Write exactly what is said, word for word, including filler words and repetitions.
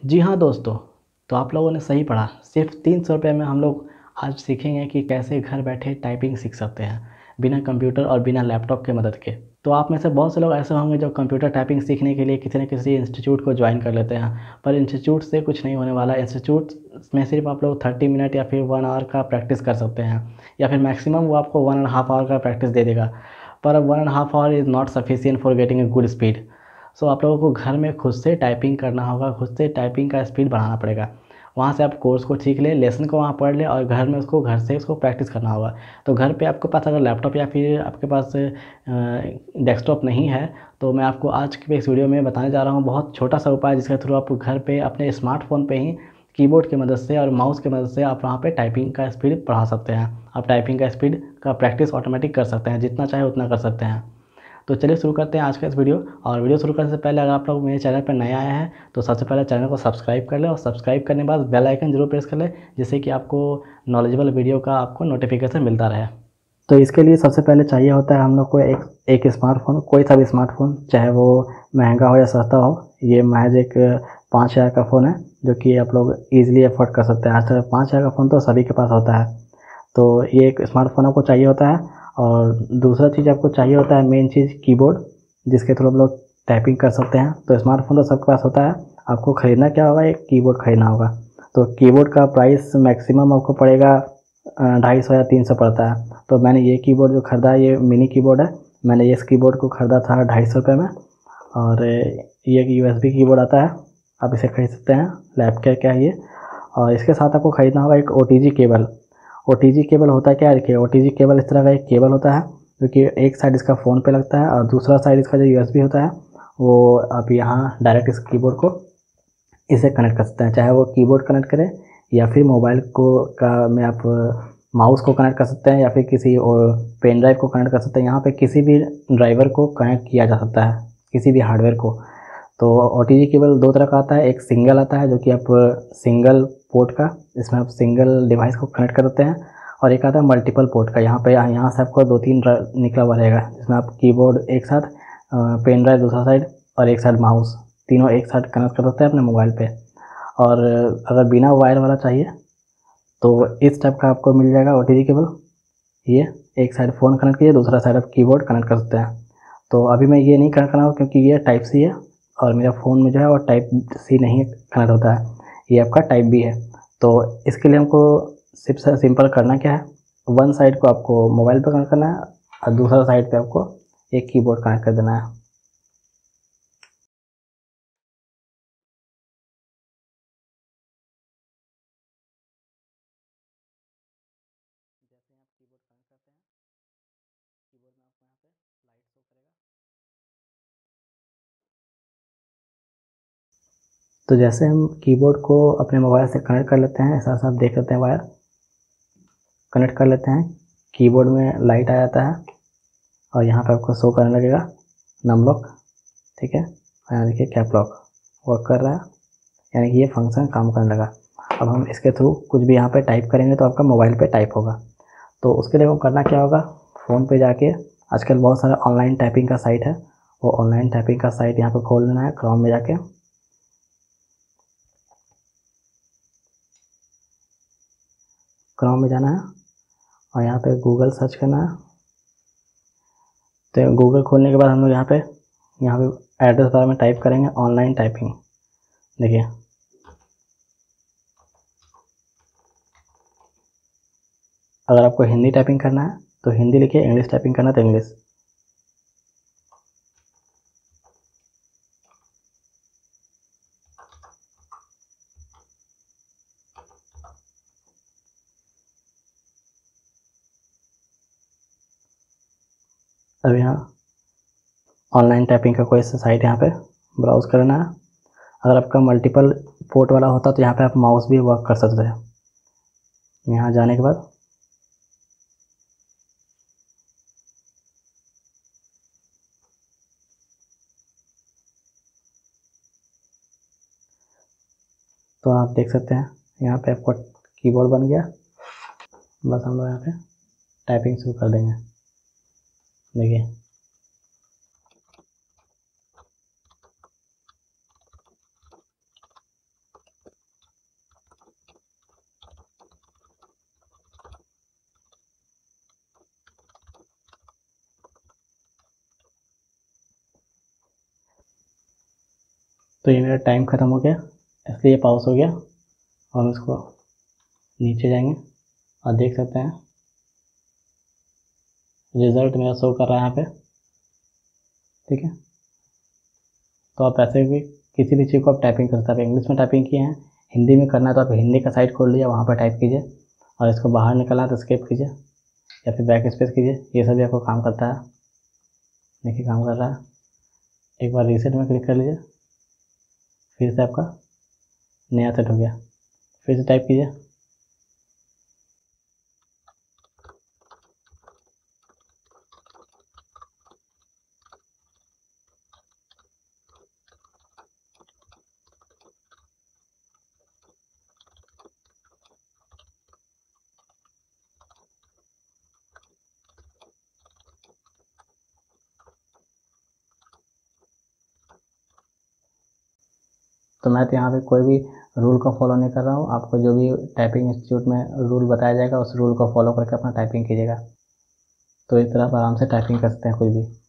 जी हाँ दोस्तों, तो आप लोगों ने सही पढ़ा। सिर्फ तीन सौ रुपये में हम लोग आज सीखेंगे कि कैसे घर बैठे टाइपिंग सीख सकते हैं, बिना कंप्यूटर और बिना लैपटॉप के मदद के। तो आप में से बहुत से लोग ऐसे होंगे जो कंप्यूटर टाइपिंग सीखने के लिए किसी न किसी इंस्टीट्यूट को ज्वाइन कर लेते हैं, पर इंस्टीट्यूट से कुछ नहीं होने वाला। इंस्टीट्यूट में सिर्फ आप लोग थर्टी मिनट या फिर वन आवर का प्रैक्टिस कर सकते हैं, या फिर मैक्सिमम वो आपको वन एंड हाफ आवर का प्रैक्टिस दे देगा। पर अब one and half hour is not sufficient for getting a good speed. So आप लोगों को घर में खुद से टाइपिंग करना होगा, खुद से टाइपिंग का स्पीड बढ़ाना पड़ेगा। वहाँ से आप कोर्स को सीख लें, लेसन को वहाँ पढ़ लें और घर में उसको घर से उसको प्रैक्टिस करना होगा। तो घर पे आपके पास अगर लैपटॉप या फिर आपके पास डेस्कटॉप नहीं है, तो मैं आपको आज के इस वीडियो में बताने जा रहा हूँ बहुत छोटा सा उपाय, जिसके थ्रू आप घर पे अपने स्मार्टफ़ोन पे ही कीबोर्ड की मदद से और माउस की मदद से आप वहाँ पे टाइपिंग का स्पीड बढ़ा सकते हैं। आप टाइपिंग का स्पीड का प्रैक्टिस ऑटोमेटिक कर सकते हैं, जितना चाहे उतना कर सकते हैं। तो चलिए शुरू करते हैं आज का इस वीडियो। और वीडियो शुरू करने से पहले अगर आप लोग मेरे चैनल पर नए आए हैं तो सबसे पहले चैनल को सब्सक्राइब कर लें, और सब्सक्राइब करने के बाद बेल आइकन जरूर प्रेस कर लें, जिससे कि आपको नॉलेजेबल वीडियो का आपको नोटिफिकेशन मिलता रहे। तो इसके लिए सबसे पहले चाहिए होता है हम लोग को एक एक स्मार्टफोन, कोई सा भी स्मार्टफोन, चाहे वो महंगा हो या सस्ता हो। ये महज एक पाँच हज़ार का फ़ोन है, जो कि आप लोग ईजिली अफोर्ड कर सकते हैं। आज तक पाँच हज़ार का फ़ोन तो सभी के पास होता है। तो ये एक स्मार्टफोन आपको चाहिए होता है। और दूसरा चीज़ आपको चाहिए होता है, मेन चीज़ कीबोर्ड, जिसके थ्रू हम लोग टाइपिंग कर सकते हैं। तो स्मार्टफोन तो सबके पास होता है, आपको ख़रीदना क्या होगा, एक कीबोर्ड ख़रीदना होगा। तो कीबोर्ड का प्राइस मैक्सिमम आपको पड़ेगा ढाई सौ या तीन सौ पड़ता है। तो मैंने ये कीबोर्ड जो ख़रीदा है, ये मिनी कीबोर्ड है। मैंने इस कीबोर्ड को ख़रीदा था ढाई सौ रुपये में। और ये एक यूएसबी कीबोर्ड आता है, आप इसे खरीद सकते हैं। लैपटॉप क्या है ये। और इसके साथ आपको ख़रीदना होगा एक ओटीजी केबल। ओटीजी केबल होता है क्या, देखिए ओटीजी केबल इस तरह का एक केबल होता है, जो कि एक साइड इसका फ़ोन पे लगता है और दूसरा साइड इसका जो यूएसबी होता है, वो आप यहाँ डायरेक्ट इस कीबोर्ड को इसे कनेक्ट कर सकते हैं। चाहे वो कीबोर्ड कनेक्ट करें या फिर मोबाइल को का में आप माउस को कनेक्ट कर सकते हैं, या फिर किसी और पेन ड्राइव को कनेक्ट कर सकते हैं। यहाँ पे किसी भी ड्राइवर को कनेक्ट किया जा सकता है, किसी भी हार्डवेयर को। तो ओटीजी केबल दो तरह का आता है, एक सिंगल आता है जो कि आप सिंगल पोर्ट का, इसमें आप सिंगल डिवाइस को कनेक्ट कर देते हैं। और एक आता है मल्टीपल पोर्ट का, यहाँ पे यहाँ से आपको दो तीन निकला हुआ रहेगा, जिसमें आप कीबोर्ड एक साथ, पेन ड्राइव दूसरा साइड और एक साइड माउस, तीनों एक साथ कनेक्ट कर सकते हैं अपने मोबाइल पे। और अगर बिना वायर वाला चाहिए तो इस टाइप का आपको मिल जाएगा ओटीजी केबल। ये एक साइड फ़ोन कनेक्ट कीजिए, दूसरा साइड आप कीबोर्ड कनेक्ट कर सकते हैं। तो अभी मैं ये नहीं कनेक्ट कर रहा हूँ क्योंकि ये टाइप सी है, और मेरा फ़ोन में जो है वो टाइप सी नहीं कनेक्ट होता है, ये आपका टाइप बी है। तो इसके लिए हमको सिर्फ सिंपल करना क्या है, वन साइड को आपको मोबाइल पर कनेक्ट करना है और दूसरा साइड पे आपको एक कीबोर्ड कनेक्ट कर देना है। जैसे आप कीबोर्ड कनेक्ट करते हैं, कीबोर्ड में आपको यहाँ पे लाइट शो करेगा। तो जैसे हम कीबोर्ड को अपने मोबाइल से कनेक्ट कर लेते हैं, ऐसा ऐसा आप देख लेते हैं, वायर कनेक्ट कर लेते हैं, कीबोर्ड में लाइट आ जाता है और यहाँ पे आपको शो करने लगेगा नम लॉक, ठीक है। और यहाँ देखिए कैप लॉक वर्क कर रहा है, यानी कि ये फंक्शन काम करने लगा। अब हम इसके थ्रू कुछ भी यहाँ पे टाइप करेंगे तो आपका मोबाइल पे टाइप होगा। तो उसके लिए वो करना क्या होगा, फ़ोन पे जाके, आजकल बहुत सारा ऑनलाइन टाइपिंग का साइट है, वो ऑनलाइन टाइपिंग का साइट यहाँ पे खोल लेना है क्रोम में जाके। क्रोम में जाना है और यहाँ पे गूगल सर्च करना है। तो गूगल खोलने के बाद हम लोग यहाँ पे यहाँ पे एड्रेस बार में टाइप करेंगे ऑनलाइन टाइपिंग। देखिए अगर आपको हिंदी टाइपिंग करना है तो हिंदी लिखिए, इंग्लिश टाइपिंग करना है तो इंग्लिश। अब यहाँ ऑनलाइन टाइपिंग का कोई सा साइट यहाँ पे ब्राउज़ करना है। अगर आपका मल्टीपल पोर्ट वाला होता तो यहाँ पे आप माउस भी वर्क कर सकते हैं। यहाँ जाने के बाद तो आप देख सकते हैं यहाँ पे आपका कीबोर्ड बन गया। बस हम लोग यहाँ पे टाइपिंग शुरू कर देंगे। देखिए तो ये मेरा टाइम ख़त्म हो गया, इसलिए पॉज हो गया। और हम इसको नीचे जाएंगे और देख सकते हैं रिज़ल्ट मेरा शो कर रहा है यहाँ पे, ठीक है। तो आप ऐसे भी किसी भी चीज़ को आप टाइपिंग कर सकते हैं। इंग्लिश में टाइपिंग किए हैं, हिंदी में करना है तो आप हिंदी का साइट खोल लीजिए, वहाँ पर टाइप कीजिए, और इसको बाहर निकलना है तो एस्केप कीजिए या फिर बैक स्पेस कीजिए। ये सभी आपको काम करता है। देखिए काम कर रहा है। एक बार रीसेट में क्लिक कर लीजिए, फिर से आपका नया सेट हो गया। फिर से टाइप कीजिए, तो मैं तो यहाँ पे कोई भी रूल को फॉलो नहीं कर रहा हूँ। आपको जो भी टाइपिंग इंस्टीट्यूट में रूल बताया जाएगा उस रूल को फॉलो करके अपना टाइपिंग कीजिएगा। तो इस तरह आप आराम से टाइपिंग कर सकते हैं कोई भी।